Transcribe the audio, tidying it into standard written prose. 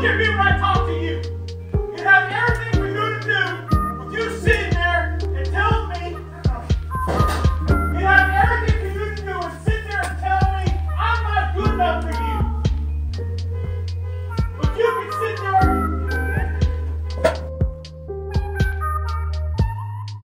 at me when I talk to you. You have